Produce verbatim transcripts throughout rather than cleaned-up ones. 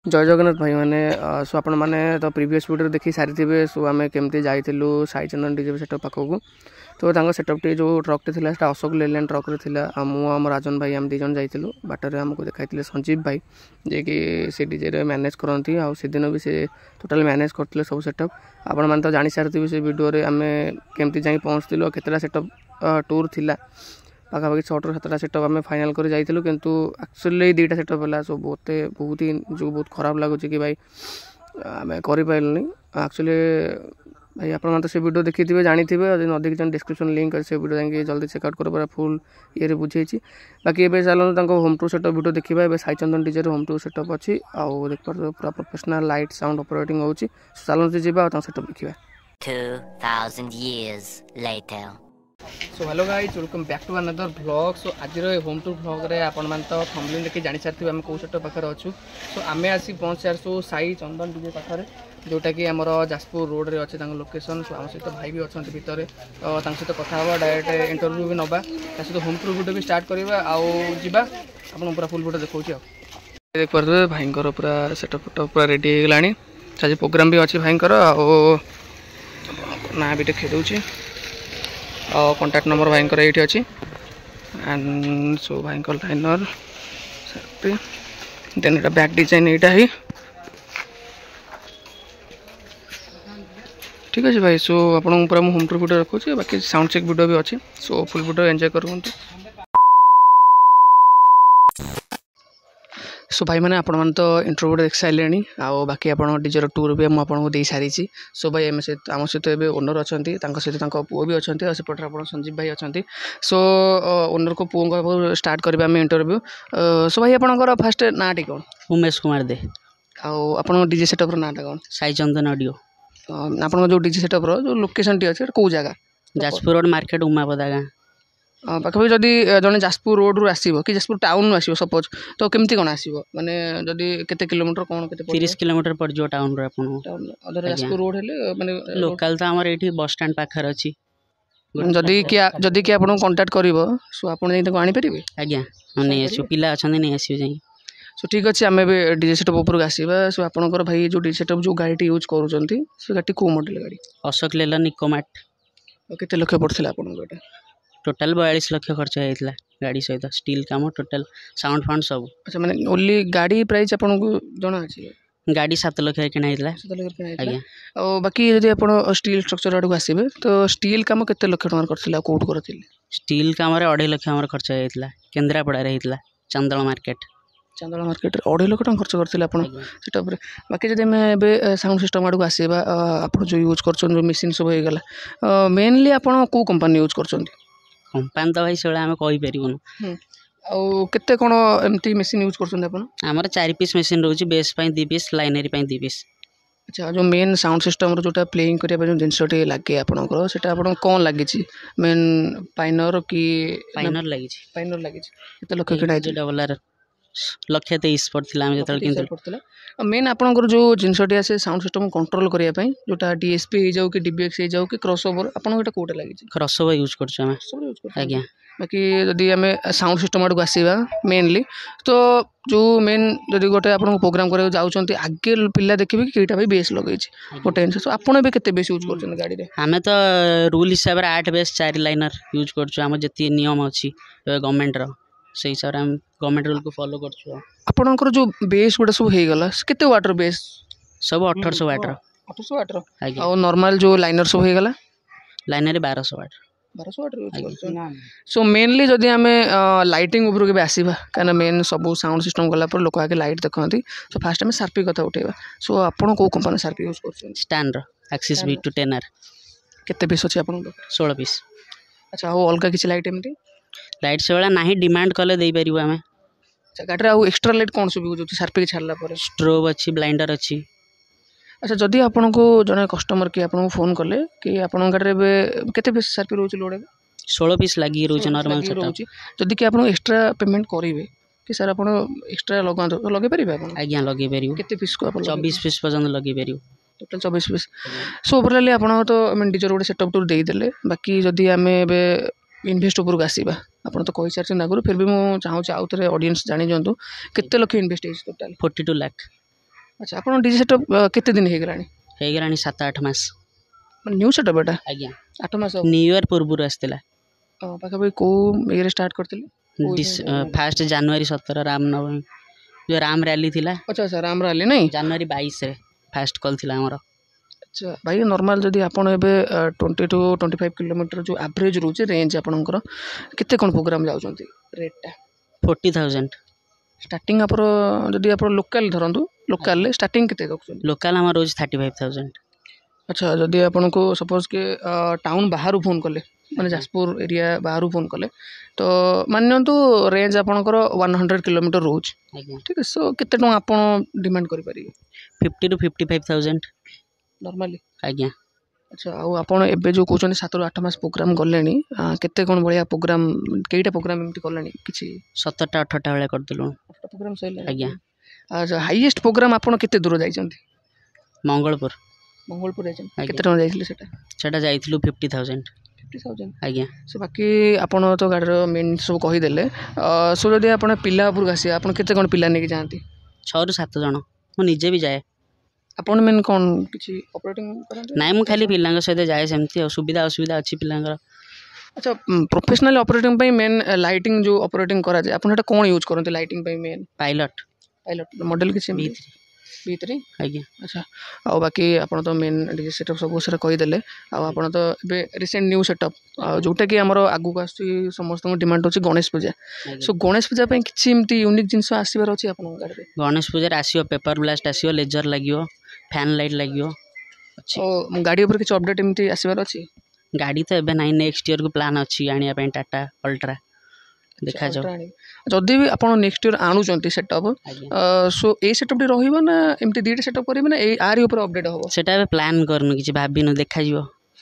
जय जगन्नाथ भाई मैंने सो आपण मैंने तो प्रीवियस वीडियो देखी सारी थे। सो आम केमती जाइलु साई चंदन डीजे सेटअप पाखक तो सेटअप टी जो ट्रक टे अशोक लेलैंड ट्रक रे मु राजन भाई आम दीज जाइलु बाटर आमको देखाई संजीव भाई जे कि से डीजे मैनेज करती आउ से दिन भी से टोटाल मैनेज करते सब सेटअप आपण मैंने तो जानी सारी से वीडियो आम केमती जाई पहुँचलु केतटा सेटअप टूर थिला पाखापाखि छटा सातटा सेटअप आम फाइनाल कर जाइलु किंतु एक्चुअली दुईटा सेटअप है सो बहुत बहुत ही जो बहुत खराब लगुच कि भाई आम करें एक्चुअली भाई आप से वीडियो देखी थे जानी थे न देखी डिस्क्रिप्शन लिंक से वीडियो जाकि जल्दी चेकआउट कर पूरा फुल ये बुझे बाकी ये चलते होम टूर सेटअप वीडियो देखा ए Sai Chandan DJ home tour setup अच्छी आउ देख पार पूरा प्रोफेशनल लाइट साउंड ऑपरेटिंग होची चलते जावा सेटअप देखा two thousand years later. So hello guys welcome back to another vlog. So आज होम टूर व्लॉग रे आपण मान तो थंबनेल देखि जानि सारथि आम को सेट पाखर अछु। सो आमे आसी पहुंच सारसु साई चंदन डीजे पाखर जोटा कि हमर जाजपुर रोड रे अछि तांग लोकेशन। सो आम सहित भाई भी अछंती भितर तो तांग सहित कथा हवा डायरेक्ट इंटरव्यू भी नबा ता सहित होम टूर वीडियो भी स्टार्ट करबा आउ जिबा आपण पूरा फुल वीडियो देखौछि। आ देख परबे भाईंकर पूरा सेटअप पूरा रेडी हे गलानी आज प्रोग्राम भी अछि भाईंकर आउ ना भी देखे दउछि और कॉन्टैक्ट नंबर भाई ये अच्छी एंड सो भाई लाइनर देन ये बैक डिजाइन यहाँ ही ठीक अच्छे भाई। सो आपको पूरा होम टूर वीडियो रखुच्छे बाकी साउंड चेक वीडियो भी अच्छी। सो फुल वीडियो एंजॉय करूँ। सो भाई मैंने आपण तो इंट्रो देख सारे आउ बाकी आप डीजर टूर भी मुझे दे सारी। सो भाई आम सहित आम सहित ए ओनर अच्छा सहित पुओ भी अच्छा सेपटे आप संजीव भाई अच्छा। सो ओनर को पुओ स्टार्ट करेंगे आम इंटरव्यू। सो भाई आपंकर फास्ट ना टी कौन? उमेश कुमार दे। आप डीजे सेटअप ना कौन? साई चंदन ऑडियो। आप जो डीजे सेटअप जो लोकेशन टी अच्छे कौ जगह? जाजपुर रोड मार्केट उमापदा गाँ पाखापाखि जदि जड़े जाजपुर रोड रू आसो कि जाजपुर टाउन रू आसो सपोज तो केमती कौन आसो माने जदि केते किलोमीटर कौन केते तीस किलोमीटर पड़ जो टाउन रो आपन टाउन अदर जाजपुर रोड हेले माने लोकल तो हमर एठी बस स्टैंड पाखर अछि। जदि कि जदि कि आपन कांटेक्ट करबो सो आपन जाई तको आनी परिबे? आज्ञा नै आसु पिला अछन नै आसु जाई। सो ठीक अच्छे आम भी डीजे सेटअप ऊपर आसवा। सो आपनकर भाई जो डीजे सेटअप जो गाड़ी यूज करूछंती से गाड़ी को मॉडल गाड़ी? अशोक लेलैंड इकोमार्ट। केते लक्ष पड़थिला आपन गोटे? टोटल बयालीस लक्ष खर्च होता गाड़ी सहित स्टील काम टोटल साउंड फाउंड सब। अच्छा माने ओनली गाड़ी प्राइस आपन को जणा अछि? गाड़ी सात लाख किना हितला। सात लाख किना हितला। और बाकी यदि आपण स्टील स्ट्रक्चर आडू आसीबे तो स्टील काम केते लक्ष टका करथिला कोट करथिले? स्टील काम रे अढ़ाई लाख हमर खर्च होता केन्द्रापड़ा रे हितला चांदला मार्केट। चांदला मार्केट अढ़ाई लाख टका खर्च करथिले आपण सेट ऊपर। बाकी जदि मैं एबे साउंड सिस्टम आडू आसीबा आपण जो यूज करछन जो मशीन सब हो गेला मेनली आपण को कंपनी यूज करछन? कंपनी तो भाई से आम कही पारूँ आउ केते कोन एमती मशीन यूज करछन आपण? हमर चार पीस मशीन रोची बेस पई दो पीस लाइनरी पई दो पीस। अच्छा जो मेन साउंड सिस्टम रो जोटा प्लेइंग करिया जो जिनसटी लागे आपनकर सेटा आपण कोन लागि छि मेन पाइनर की पाइनर लागि छि? पाइनर लागि छि। केते लक्ष किना छि? डबल आर लक्ष तेईस पड़थिला हम जतल किंतु पड़थिला। मेन आपनकर जो जिनसटी आसे साउंड सिस्टम कंट्रोल करिया पई जोटा डीएसपी हे जाउ कि डीबीएक्स हे जाउ कि क्रॉसओवर आपन एटा कोटा लागि छि? क्रॉसओवर यूज करछ हम। सब यूज करछ आज्ञा। बाकी जदि हमें साउंड सिस्टम आडू आसीबा मेनली तो जो मेन जदि गोटे आपन प्रोग्राम करे जाउचंती आगे पिल्ला देखिबे कि केटा भाई बेस लगै छि गोटे तो आपन बे केते बेस यूज करछन गाड़ी रे? हमें तो रूल हिसाब रे आठ बेस चार लाइनर यूज करछ हम जति नियम अछि गवर्नमेंट रो से हिसाब रे हम गवर्नमेंट रूल को फॉलो करछ। आपनकर जो बेस गोटे सब हे गला केते वाट रो बेस? सब अठारह सौ वाट रो। अठारह सौ वाट रो और नॉर्मल जो लाइनर सब हे गला? लाइनर बारह सौ वाट। बारह सौ वाट यूज करछ। सो मेनली जदि हमें लाइटिंग ऊपर के आसीबा काना मेन सब साउंड सिस्टम गला पर लोक आगे लाइट देखंती तो फास्ट में शार्पी कथा उठेबा। सो आपन को कंपनी शार्पी यूज करछन? स्टैंड रो axis V two ten R. केते पीस अछि आपन? सोलह पीस। अच्छा और अलगा किछ लाइट एमती? लाइट से वाला नाही डिमांड कले देई परिबो हमें। अच्छा गाड़ी रे एक्स्ट्रा लाइट कोन सब यूज होती शार्पी के छाड़ला पर? स्ट्रोब अछि ब्लाइंडर अछि। अच्छा जदि आपन को जने कस्टमर के आपन को फोन करले कि आपन गाड़ी रे केते पीस शार्पी रोच लोड? सोलह पीस लागि रोच नॉर्मल सेटअप। जदि कि आपन एक्स्ट्रा पेमेंट करिवे कि सर आपन एक्स्ट्रा लगा लगे परिबे आपन? आज्ञा लगे परिबो। केते पीस को आपन? चौबीस पीस पर्यंत लगे परिबो। टोटल चौबीस पीस। सो ओवरऑल आपन तो आई मीन डीजर गोटे सेटअप टूर देई देले बाकी जदि हमें एबे इन्वेस्ट ऊपर को आसीबा आपन तो कहि सारछन आगुर फिर भी मु चाहू आउ थरे ऑडियंस जानि जंतु केते लक्ष इन्वेस्ट है टोटल? बयालीस लाख। अच्छा ଆପଣ ଡିଜି ସେଟଅପ୍ କେତେ ଦିନ ହେଇଗଲାଣି? ହେଇଗଲାଣି ସାତ ଆଠ ମାସ। ମାନେ ନ୍ୟୁ ସେଟଅପ୍ ଏଟା? ଆଜ୍ଞା ଆଠ ମାସ ନ୍ୟୁ ଇୟର ପୂର୍ବରୁ ଆସିଥିଲା। ପାଖାପାଖି କେଉଁ ଇଏରେ ଷ୍ଟାର୍ଟ କରିଥିଲେ? ଫାଷ୍ଟ ଜାନୁଆରୀ ସତର ରାମନବମୀ ଯେଉଁ ରାମ ରାଲି ଥିଲା। ଆଚ୍ଛା ଆଚ୍ଛା ରାମ ରାଲି ନାଇଁ ଜାନୁଆରୀ ବାଇଶରେ ଫାଷ୍ଟ କଲ୍ ଥିଲା ଆମର। ଆଚ୍ଛା ଭାଇ ନର୍ମାଲ ଯଦି ଆପଣ ଏବେ twenty to twenty five kilometre ଯେଉଁ ଆଭରେଜ ରହୁଛି ରେଞ୍ଜ ଆପଣଙ୍କର କେତେ କ'ଣ ପ୍ରୋଗ୍ରାମ ଯାଉଛନ୍ତି ରେଟ୍ଟା? ଫୋର୍ଟି ଥାଉଜେଣ୍ଡ ଷ୍ଟାର୍ଟିଂ ଆପଣ ଯଦି ଆପଣ ଲୋକାଲ ଧରନ୍ତୁ ଲୋକାଲରେ ଷ୍ଟାର୍ଟିଂ କେତେ ରଖୁଛନ୍ତି? ଲୋକାଲ ଆମର ରହୁଛି ଥାର୍ଟି ଫାଇଭ୍ ଥାଉଜେଣ୍ଡ। ଆଚ୍ଛା ଯଦି ଆପଣଙ୍କୁ ସପୋଜ କି ଟାଉନ୍ ବାହାରୁ ଫୋନ୍ କଲେ ମାନେ ଯାଜପୁର ଏରିଆ ବାହାରୁ ଫୋନ୍ କଲେ ତ ମାନି ନିଅନ୍ତୁ ରେଞ୍ଜ ଆପଣଙ୍କର ୱାନ୍ ହଣ୍ଡ୍ରେଡ଼ କିଲୋମିଟର ରହୁଛି ଠିକ୍ ଅଛି। ସୋ କେତେ ଟଙ୍କା ଆପଣ ଡିମାଣ୍ଡ କରିପାରିବେ? Fifty to fifty five thousand normally. ଆଜ୍ଞା। ଆଚ୍ଛା ଆଉ ଆପଣ ଏବେ ଯେଉଁ କହୁଛନ୍ତି ସାତରୁ ଆଠ ମାସ ପ୍ରୋଗ୍ରାମ ଗଲେଣି କେତେ କ'ଣ ଭଳିଆ ପ୍ରୋଗ୍ରାମ କେଇଟା ପ୍ରୋଗ୍ରାମ ଏମିତି କଲେଣି? କିଛି ସତରଟା ଅଠରଟା ଭଳିଆ କରିଦେଲୁ। ପ୍ରୋଗ୍ରାମ ସରିଲାଣି? ଆଜ୍ଞା। ଆଚ୍ଛା ହାଇଏଷ୍ଟ ପ୍ରୋଗ୍ରାମ ଆପଣ କେତେ ଦୂର ଯାଇଛନ୍ତି? ମଙ୍ଗଳପୁର। ମଙ୍ଗଳପୁର ଯାଇଛନ୍ତି? କେତେ ଟଙ୍କା ଯାଇଥିଲେ ସେଟା? ସେଟା ଯାଇଥିଲୁ ଫିଫ୍ଟି ଥାଉଜେଣ୍ଡ। ଫିଫ୍ଟି ଥାଉଜେଣ୍ଡ ଆଜ୍ଞା। ସୋ ବାକି ଆପଣ ତ ଗାଡ଼ିର ମେନ୍ ସବୁ କହିଦେଲେ। ସୋ ଯଦି ଆପଣ ପିଲା ଉପରକୁ ଆସିବେ ଆପଣ କେତେ କ'ଣ ପିଲା ନେଇକି ଯାଆନ୍ତି? ଛଅରୁ ସାତ ଜଣ। ମୁଁ ନିଜେ ବି ଯାଏ। ଆପଣ ମେନ୍ କ'ଣ କିଛି ଅପରେଟିଂ କରନ୍ତି? ନାଇଁ ମୁଁ ଖାଲି ପିଲାଙ୍କ ସହିତ ଯାଏ ସେମିତି ଆଉ ସୁବିଧା ଅସୁବିଧା ଅଛି ପିଲାଙ୍କର। ଆଚ୍ଛା ପ୍ରୋଫେସନାଲ ଅପରେଟିଂ ପାଇଁ ମେନ୍ ଲାଇଟିଂ ଯେଉଁ ଅପରେଟିଂ କରାଯାଏ ଆପଣ ସେଇଟା କ'ଣ ୟୁଜ୍ କରନ୍ତି ଲାଇଟିଂ ପାଇଁ? Main pilot. ପାଇଲଟ ମଡ଼େଲ କିଛି ବି ଥ୍ରୀ ବି ଥ୍ରୀ ଆଜ୍ଞା। ଆଚ୍ଛା ଆଉ ବାକି ଆପଣ ତ ମେନ୍ ଡିଜି ସେଟଅପ୍ ସବୁ ସେଟା କହିଦେଲେ। ଆଉ ଆପଣ ତ ଏବେ ରିସେଣ୍ଟ ନ୍ୟୁ ସେଟଅପ୍ ଯେଉଁଟାକି ଆମର ଆଗକୁ ଆସୁଛି ସମସ୍ତଙ୍କ ଡିମାଣ୍ଡ ହେଉଛି ଗଣେଶ ପୂଜା। ସୋ ଗଣେଶ ପୂଜା ପାଇଁ କିଛି ଏମିତି ୟୁନିକ୍ ଜିନିଷ ଆସିବାର ଅଛି ଆପଣଙ୍କ ଗାଡ଼ିରେ? ଗଣେଶ ପୂଜାରେ ଆସିବ ପେପର ବ୍ଲାଷ୍ଟ ଆସିବ, ଲେଜର ଲାଗିବ, ଫ୍ୟାନ୍ ଲାଇଟ୍ ଲାଗିବ। ଓ ଗାଡ଼ି ଉପରେ କିଛି ଅପଡ଼େଟ୍ ଏମିତି ଆସିବାର ଅଛି? ଗାଡ଼ି ତ ଏବେ ନାହିଁ, ନେକ୍ସଟ ଇୟରକୁ ପ୍ଲାନ୍ ଅଛି ଆଣିବା ପାଇଁ ଟାଟା ଅଲ୍ଟ୍ରା। ଦେଖାଯାଉ ଯଦି ବି ଆପଣ ନେକ୍ସଟ ଇୟର ଆଣୁଛନ୍ତି ସେଟଅପ୍ ସୋ ଏଇ ସେଟଅପ୍ଟି ରହିବ ନା ଏମିତି ଦୁଇଟା ସେଟଅପ୍ କରିବେ ନା ଏଇ ଆରି ଉପରେ ଅପଡ଼େଟ୍ ହେବ? ସେଟା ଏବେ ପ୍ଲାନ୍ କରିନୁ, କିଛି ଭାବିନୁ, ଦେଖାଯିବ।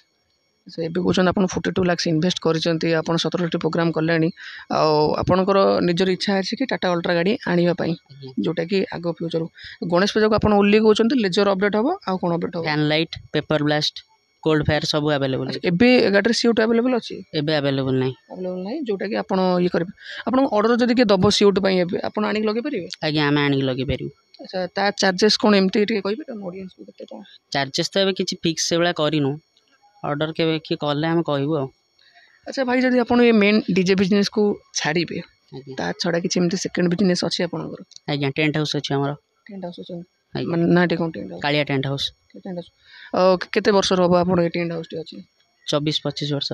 ସେ ଏବେ କହୁଛନ୍ତି ଆପଣ ଫୋର୍ଟି ଟୁ ଲାକ୍ସ ଇନଭେଷ୍ଟ କରିଛନ୍ତି, ଆପଣ ସତରଟି ପ୍ରୋଗ୍ରାମ କଲେଣି ଆଉ ଆପଣଙ୍କର ନିଜର ଇଚ୍ଛା ଅଛି କି ଟାଟା ଅଲ୍ଟ୍ରା ଗାଡ଼ି ଆଣିବା ପାଇଁ ଯେଉଁଟାକି ଆଗ ଫ୍ୟୁଚର ଗଣେଶ ପୂଜାକୁ ଆପଣ ଓନ୍ଲି କହୁଛନ୍ତି ଲେଜର ଅପଡ଼େଟ୍ ହେବ ଆଉ କ'ଣ ଅପଡ଼େଟ୍ ହେବ? Fan light, paper blast, cold fire ସବୁ ଆଭେଲେବଲ୍। ଏବେ ଗାଡ଼ିରେ ସିଓଟ ଆଭେଲେବଲ୍ ଅଛି? ଏବେ ଆଭେଲେବଲ୍ ନାହିଁ। ଆଭେଲେବଲ୍ ନାହିଁ ଯେଉଁଟାକି ଆପଣ ଇଏ କରିବେ। ଆପଣଙ୍କ ଅର୍ଡ଼ର ଯଦି କିଏ ଦେବ ସିଓଟ ପାଇଁ ଏବେ ଆପଣ ଆଣିକି ଲଗେଇ ପାରିବେ? ଆଜ୍ଞା ଆମେ ଆଣିକି ଲଗେଇ ପାରିବୁ। ଆଚ୍ଛା ତା ଚାର୍ଜେସ୍ କ'ଣ ଏମିତି ଟିକେ କହିପାରିବେ ଅଡ଼ିଏନ୍ସକୁ କେତେ କ'ଣ? ଚାର୍ଜେସ୍ ତ ଏବେ କିଛି ଫିକ୍ସ ସେଭଳିଆ କରିନୁ, ଅର୍ଡ଼ର କେବେ କିଏ କଲେ ଆମେ କହିବୁ ଆଉ। ଆଚ୍ଛା ଭାଇ ଯଦି ଆପଣ ଏ ମେନ୍ ଡିଜେ ବିଜନେସକୁ ଛାଡ଼ିବେ ତା ଛଡ଼ା କିଛି ଏମିତି ସେକେଣ୍ଡ ବିଜନେସ୍ ଅଛି ଆପଣଙ୍କର? ଆଜ୍ଞା ଟେଣ୍ଟ ହାଉସ୍ ଅଛି ଆମର। ଟେଣ୍ଟ ହାଉସ୍ ଅଛି ମାନେ ନାଁଟି କ'ଣ? Tent house Kalia tent house. Tent house ଆଉ କେତେ ବର୍ଷର ହେବ ଆପଣ ଏ ଟେଣ୍ଟ ହାଉସ୍ଟି ଅଛି? ଚବିଶ ପଚିଶ ବର୍ଷର।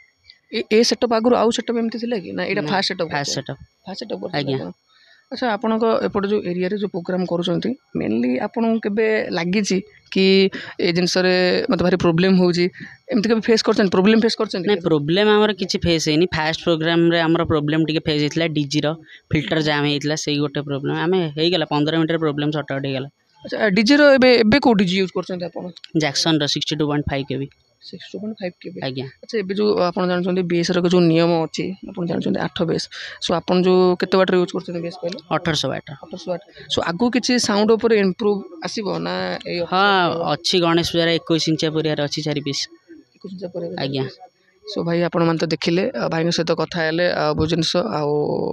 ଏ ଏ ସେଟଅପ୍ ଆଗରୁ ଆଉ ସେଟଅପ୍ ଏମିତି ଥିଲା କି ନା ଏଇଟା fast setup? Fast setup. Fast setup ଆଜ୍ଞା। ଆଚ୍ଛା ଆପଣଙ୍କ ଏପଟେ ଯେଉଁ ଏରିଆରେ ଯେଉଁ ପ୍ରୋଗ୍ରାମ କରୁଛନ୍ତି ମେନଲି ଆପଣଙ୍କୁ କେବେ ଲାଗିଛି କି ଏ ଜିନିଷରେ ମୋତେ ଭାରି ପ୍ରୋବ୍ଲେମ୍ ହେଉଛି ଏମିତି କେବେ ଫେସ୍ କରିଛନ୍ତି? ପ୍ରୋବ୍ଲେମ୍ ଫେସ୍ କରିଛନ୍ତି? ନାଇଁ ପ୍ରୋବ୍ଲେମ୍ ଆମର କିଛି ଫେସ୍ ହେଇନି। ଫାଷ୍ଟ ପ୍ରୋଗ୍ରାମରେ ଆମର ପ୍ରୋବ୍ଲେମ୍ ଟିକେ ଫେସ୍ ହେଇଥିଲା, ଡିଜିର ଫିଲ୍ଟର ଜାମ୍ ହେଇଥିଲା, ସେଇ ଗୋଟେ ପ୍ରୋବ୍ଲେମ୍। ଆମେ ହେଇଗଲା ପନ୍ଦର ମିନିଟରେ ପ୍ରୋବ୍ଲେମ୍ ସର୍ଟ ଆଉଟ୍ ହେଇଗଲା। ଆଚ୍ଛା ଡିଜିର ଏବେ ଏବେ କେଉଁ ଡିଜି ୟୁଜ୍ କରୁଛନ୍ତି ଆପଣ? ଜ୍ୟାକ୍ସନର sixty two point five KB. Six two point five KB ଆଜ୍ଞା। ଆଚ୍ଛା ଏବେ ଯେଉଁ ଆପଣ ଜାଣିଛନ୍ତି ବେସ୍ର ଯେଉଁ ନିୟମ ଅଛି ଆପଣ ଜାଣିଛନ୍ତି ଆଠ ବେସ୍, ସୋ ଆପଣ ଯେଉଁ କେତେ ୱାଟ୍ର ୟୁଜ୍ କରୁଛନ୍ତି ବେସ୍ କହିଲେ? ଅଠରଶହ ୱାଟ୍। ଅଠରଶହ ୱାଟ୍। ସୋ ଆଗକୁ କିଛି ସାଉଣ୍ଡ ଉପରେ ଇମ୍ପ୍ରୁଭ୍ ଆସିବ ନା ଏଇ? ହଁ ଅଛି, ଗଣେଶ ପୂଜାରେ ଏକୋଇଶ ଇଞ୍ଚିଆ ପରିବାର ଅଛି ଚାରି ପିସ୍। ଏକୋଇଶ ଇଞ୍ଚିଆ ପରିବାର? ଆଜ୍ଞା। ସୋ ଭାଇ ଆପଣମାନେ ତ ଦେଖିଲେ ଭାଇଙ୍କ ସହିତ କଥା ହେଲେ ବହୁ ଜିନିଷ ଆଉ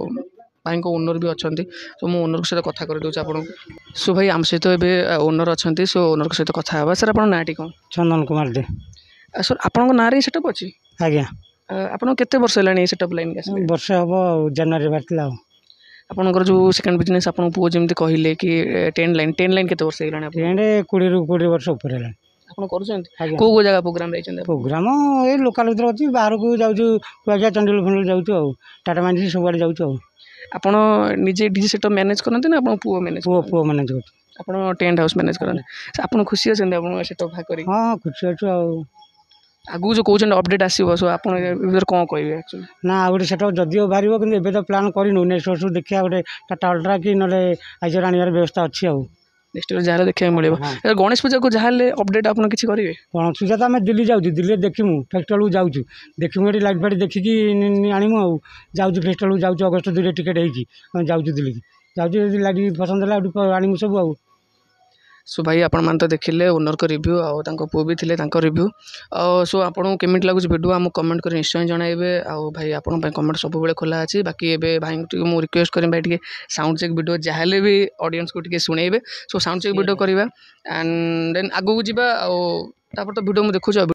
ଭାଇଙ୍କ ଓନର୍ ବି ଅଛନ୍ତି, ସୋ ମୁଁ ଓନର୍ଙ୍କ ସହିତ କଥା କରିଦେଉଛି ଆପଣଙ୍କୁ। ସୋ ଭାଇ ଆମ ସହିତ ଏବେ ଓନର୍ ଅଛନ୍ତି, ସୋ ଓନର୍ଙ୍କ ସହିତ କଥା ହେବା। ସାର୍ ଆପଣଙ୍କ ନାଁଟି କ'ଣ? ଚନ୍ଦନ କୁମାର ଦେ। ସାର୍ ଆପଣଙ୍କ ନାଁରେ ଏଇ ସେଟଅପ୍ ଅଛି? ଆଜ୍ଞା। ଆପଣଙ୍କ କେତେ ବର୍ଷ ହେଲାଣି ଏଇ ସେଟଅପ୍ ଲାଇନ୍କି ଆସିଲେ? ବର୍ଷେ ହେବ ଆଉ, ଜାନୁଆରୀରେ ବାହାରିଥିଲା ଆଉ। ଆପଣଙ୍କର ଯେଉଁ ସେକେଣ୍ଡ ବିଜନେସ୍ ଆପଣଙ୍କ ପୁଅ ଯେମିତି କହିଲେ କି ଟେନ୍ ଲାଇନ୍ ଟେନ୍ ଲାଇନ୍ କେତେ ବର୍ଷ ହେଇଗଲାଣି? ଟେଣ୍ଟ କୋଡ଼ିଏରୁ କୋଡ଼ିଏ ବର୍ଷ ଉପରେ ହେଲାଣି ଆପଣ କରୁଛନ୍ତି? ଆଜ୍ଞା। କେଉଁ କେଉଁ ଜାଗା ପ୍ରୋଗ୍ରାମ ଯାଇଛନ୍ତି? ପ୍ରୋଗ୍ରାମ ଏଇ ଲୋକାଲ ଭିତରେ ଅଛି, ବାହାରକୁ ଯାଉଛୁ କୁଆଖିଆ ଚଣ୍ଡିଖୋଲ ଫଣ୍ଡିଖୋଲ ଯାଉଛୁ ଆଉ, ଟାଟା ମାଇନ୍ସ ସବୁଆଡ଼େ ଯାଉଛୁ ଆଉ। ଆପଣ ନିଜେ ଡିଜି ସେଟଅପ୍ ମ୍ୟାନେଜ୍ କରନ୍ତି ନା ଆପଣଙ୍କ ପୁଅ ମ୍ୟାନେଜ୍? ପୁଅ ପୁଅ ମ୍ୟାନେଜ୍ କରୁଛୁ। ଆପଣ ଟେଣ୍ଟ ହାଉସ୍ ମ୍ୟାନେଜ୍ କରନ୍ତି। ଆପଣ ଖୁସି ଅଛନ୍ତି ଆପଣଙ୍କ ସେଟଅପ୍ ଭାଗ କରିକି? ହଁ ଖୁସି ଅଛୁ ଆଉ। ଆଗକୁ ଯେଉଁ କହୁଛନ୍ତି ଅପଡ଼େଟ୍ ଆସିବ, ସୋ ଆପଣ ଏ ଭିତରେ କ'ଣ କହିବେ ଆକ୍ଚୁଆଲି? ନା ଆଉ ଗୋଟେ ସେଟଅପ୍ ଯଦିଓ ବାହାରିବ, କିନ୍ତୁ ଏବେ ତ ପ୍ଲାନ୍ କରିନୁ, ନେକ୍ସଟ ବର୍ଷକୁ ଦେଖିବା ଗୋଟେ ଟାଟା ଅଲ୍ଟ୍ରା କି ନହେଲେ ଆଇଚର ଆଣିବାର ବ୍ୟବସ୍ଥା ଅଛି ଆଉ। ନେକ୍ସଟ ଇୟର ଯାହେଲେ ଦେଖିବାକୁ ମିଳିବ। ଗଣେଶ ପୂଜାକୁ ଯାହେଲେ ଅପଡ଼େଟ୍ ଆପଣ କିଛି କରିବେ? ଗଣେଶ ପୂଜା ତ ଆମେ ଦିଲ୍ଲୀ ଯାଉଛୁ, ଦିଲ୍ଲୀରେ ଦେଖିମୁ, ଫେଷ୍ଟିଭାଲକୁ ଯାଉଛୁ, ଦେଖିମୁ ଏଠି ଲାଇଟ୍ ଫାଇଟ୍ ଦେଖିକି ଆଣିମୁ ଆଉ। ଯାଉଛୁ ଫେଷ୍ଟିଭାଲକୁ ଯାଉଛୁ, ଅଗଷ୍ଟ ଦୁଇରେ ଟିକେଟ୍ ହେଇଛି, ଆମେ ଯାଉଛୁ ଦିଲ୍ଲୀ, ଯାଉଛୁ ଯଦି ଲାଇଟ୍ ପସନ୍ଦ ହେଲା ଏଠୁ ଆଣିମୁ ସବୁ ଆଉ। सो भाई आपण मान तो देखिले ओनर को रिव्यू आउ तांको पु भी थिले तांको रिव्यू आ सो आपन केमिट लागुच वीडियो हम कमेंट कर निश्चय जणाइबे आउ भाई आपन पे कमेंट सब बेले खोला अछि बाकी एबे भाई को मु रिक्वेस्ट करिम भाई ଟିକେ साउंड चेक वीडियो जाहले भी ऑडियंस को ଟିକେ सुनेइबे सो साउंड चेक वीडियो करबा एंड देन आगु जिबा आउ तापर तो वीडियो मु देखु छ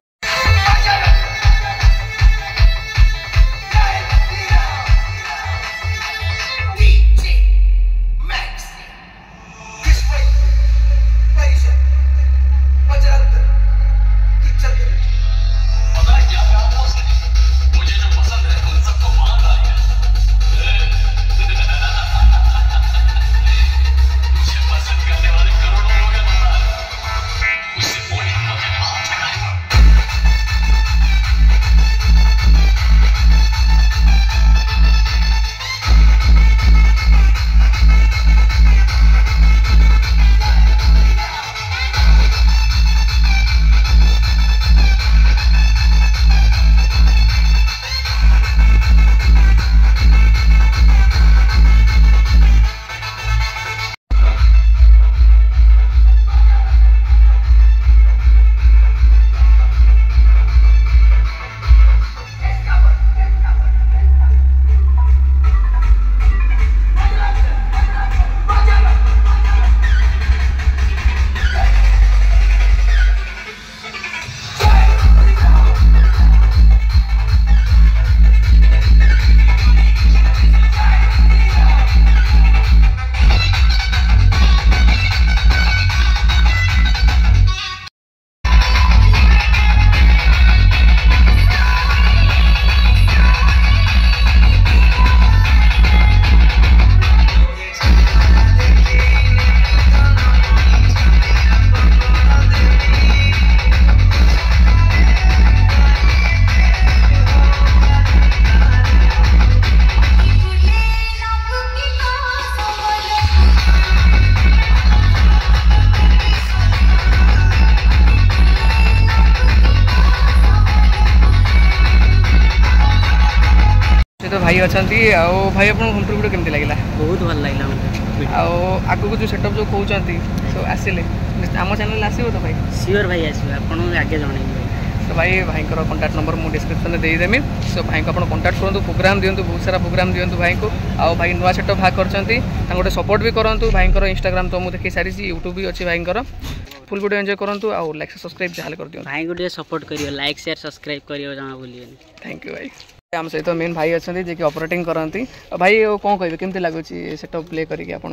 तो भाई अच्छा आओ भाई आप होम टूर वीडियो केमती लगे बहुत भल लगे आगू जो सेटअप जो कहते सो आसिले आम चैनल आसो तो भाई सियोर भाई आसो आप आगे जन तो भाई भाई कंटाक्ट नंबर मुझे डिस्क्रिप्शन में देदेमी सो भाई को कंटाक्ट करूँ प्रोग्राम दिंतु बहुत सारा प्रोग्राम दिंतु भाई को आओ भाई नुआ सेटअप भाग कर गोटे सपोर्ट भी करूँ भाई इंस्टाग्राम तो मुझे देखी सारी यूट्यूब भी अच्छी भाई फुल वीडियो एंजॉय करूँ आउ लाइक सब्सक्राइब जहाँ कर दिखाँ भाई को सपोर्ट करियो लाइक शेयर सब्सक्राइब करियो जमा भूलिए थैंक यू भाई आम सहित तो मेन भाई अच्छा जी ऑपरेटिंग करती भाई कौन कहे केमती लगुच सेटअप प्ले करके आपन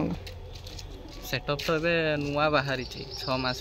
सेटअप तो ए नुआ बाहरी छस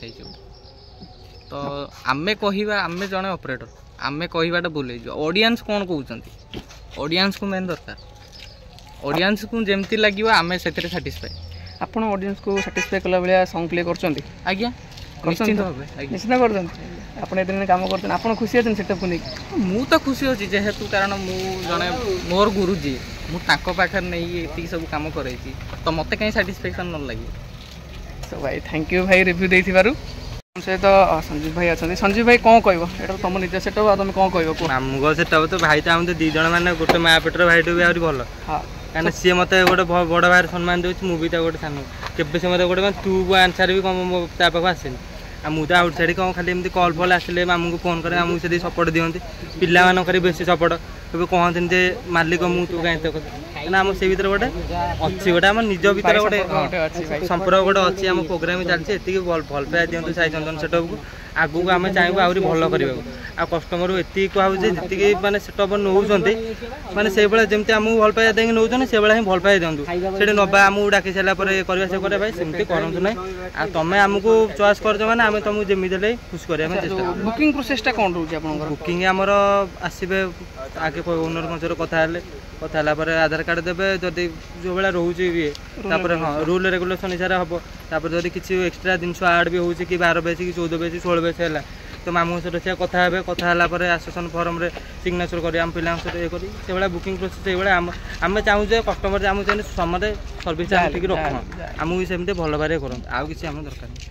तो आमे कहवा आमे जड़े ऑपरेटर आमे कहवाटा भूल ऑडियंस कौन कहते ऑडियंस को मेन दरकार ऑडियंस को जमती लगे आमे से साटिस्फाई आप ऑडियंस को साटिस्फाई कला भाया सॉन्ग प्ले कर आज्ञा निश्चित भाव निश्चित कर आप कम कर आप खुशी अच्छे सेटअप को लेकिन मु तो खुशी अच्छी जेहेतु कारण मु जड़े मोर गुरुजी मुझे नहीं ये सब कम कर तो मत कहीं साटिस्फैक्शन न लगे सो भाई थैंक यू भाई रिव्यू दे सहित संजीव भाई अच्छा संजीव भाई कौन कह तुम निज सेटअप तुम कौन कह आम सेटअप तो भाई तो आम दी जन मैंने गोटे माँ पेटर भाई भी आहरी भल कहीं सी मत गोटे बड़ भाई सम्मान दूसरी मुझे गोटे सान के मत गोटे तू आंसर भी कम पाक आसेनि आ मुझे आउट साइड कौन खाली एमती कल फल आसिले मामू को फोन करें आमको से सपोर्ट दिखती पिलाकर बेस सपोर्ट कभी कहते जे मालिक मु तू कहीं कहना आम से भर गोटे अच्छी गोटे आम निज भर गोटे संपर्क गोटे अच्छी आम प्रोग्राम चलती ये भल भल पाया दिखाँ साई चंदन सेटअप को आगू को आम चाहूँ आहरी भल करने आ कस्टमर ये कहूँ जी मैंने सेटअप नौ मैंने से जमी आमको भल पाया देंगे नौ से भाई भल पाया दिंतु से नवा आमको डाक सारापर करवा से भाई सेमती करूँ ना आ तुम्हें आमको चॉइस कर मैंने आम तुमको जमी देले खुश करने चेष्टा बुकिंग प्रोसेसटा कौन रोचे आप बुकिंग आमर आसबे आगे ओनर मंचर कथा कथा आधार कार्ड देवे जदि जो भाई रोचे ये हाँ रूल रेगुलेसन हिसाब हम तापर जब किसी एक्सट्रा जिन आड भी होची कि बारह बेस कि चौदह बेस षोल बेस है तो मामू सहित से कथा हे कथा आसोसन फर्म रे सिग्नेचर कर आम पिला ये कर से भाई बुकिंग प्रोसेस ये आम आम चाहूँ कस्टमर आम चाहिए समय सर्विस ठीक रख आमको भी सेमती भल भाव करूँ आउ कि आम दरकार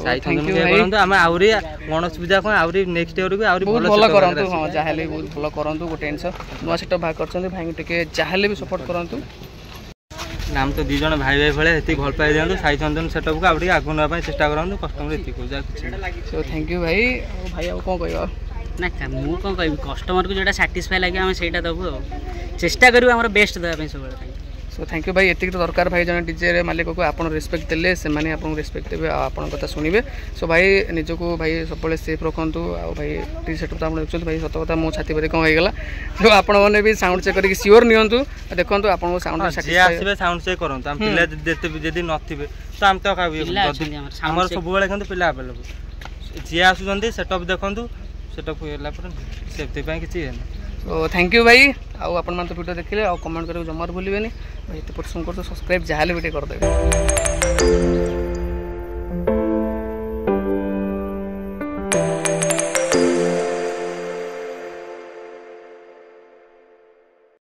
आम आहरी गणेश पूजा को आहरी नेक्स्ट इयर भी आहरी भल करूँ हाँ जहाँ बहुत भल करूँ गोटे जिन नुआ सेटअप बाहर कर भाई टे जहाँ भी सपोर्ट करूँ आम तो दी जन भाई भाई भाई ये भल पाई दिखाँ साई चंदन सेटअप को आगे आगु ना चेष्टा करूँ कस्टमर ये सो थैंक यू भाई भाई आउ कौन कह ना मु कौन कह कस्टमर को जो साटिस्फाई लगे आम से दबू चेष्टा करूँ आम बेस्ट देवाई सब। सो थैंक यू भाई ये तो दरकार भाई जन डीजे मालिक को आप रेस्पेक्ट देले से माने आपको रेस्पेक्ट देवे आप कथा शुणवे। सो भाई निजक भाई सब सेफ रखु आ भाई टी सेटअप तो देखते भाई सत कथा मो छाती बदे कौन होगा तो आपण मैंने भी साउंड चेक करके सियोर नियंतु देखो आपको साउंड आसवे साउंड चेक करूँ पिला जदि नथिबे तो आम तो आम सब पिला आवेलेबल जी आसुँच सेटअप देखूँ सेटअप से किसी तो थैंक यू भाई आपण तो वीडियो देखिले आ कमेंट करके जमार भूलिए भाई तो पसंद कर सब्सक्राइब जहाँ भी करदे।